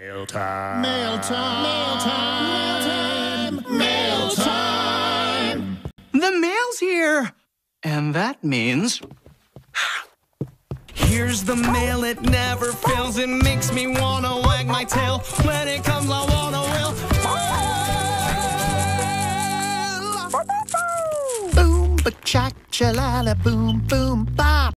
Mail time. Mail time. Mail time. Mail time. The mail's here. And that means... Here's the mail, it never fails. It makes me wanna wag my tail. When it comes, I wanna will. Boom, ba-chack, cha-la-la, boom, boom, ba.